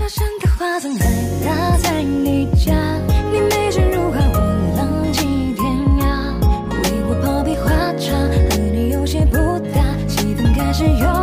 这整个花丛还搭在你家，你美人如花，我浪迹天涯。为我泡杯花茶，和你有些不搭，气氛开始有